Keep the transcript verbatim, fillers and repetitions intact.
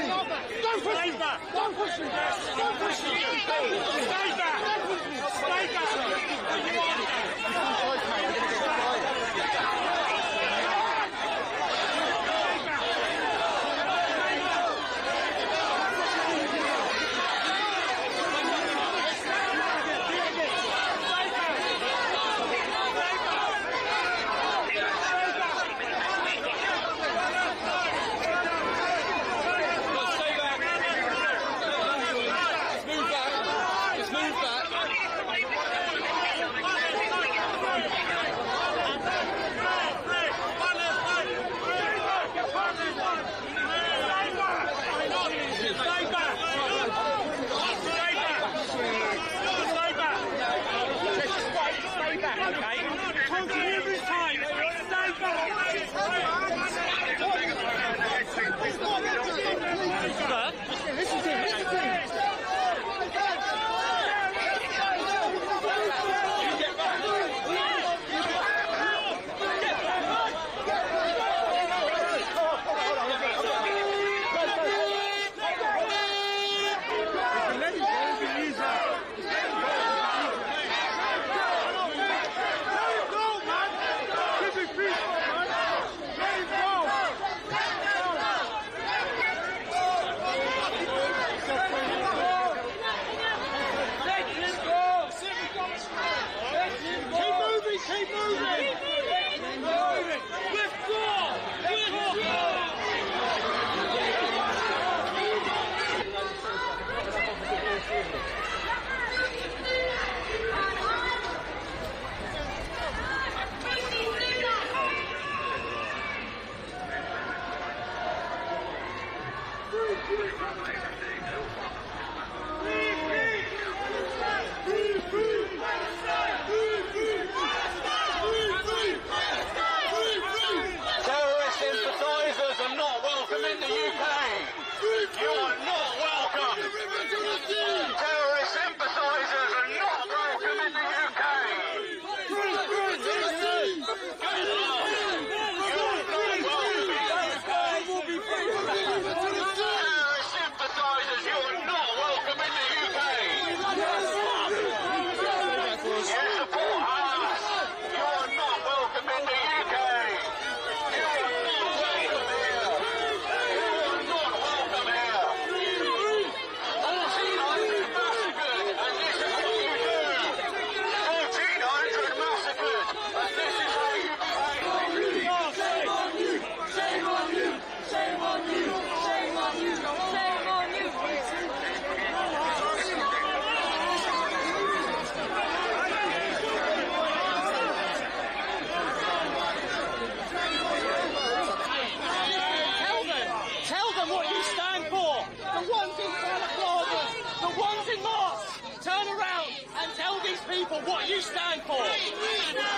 Don't push me! Don't push me! Don't push me! Stay back! Stay back! Keep moving! Keep moving! Withdraw! Withdraw! You are not welcome! Terrorist sympathisers are not welcome in the U K! Terrorist sympathisers, you are not welcome in the U K! You support us! You are not welcome in the U K! You are not welcome here! Turn around and tell these people what you stand for.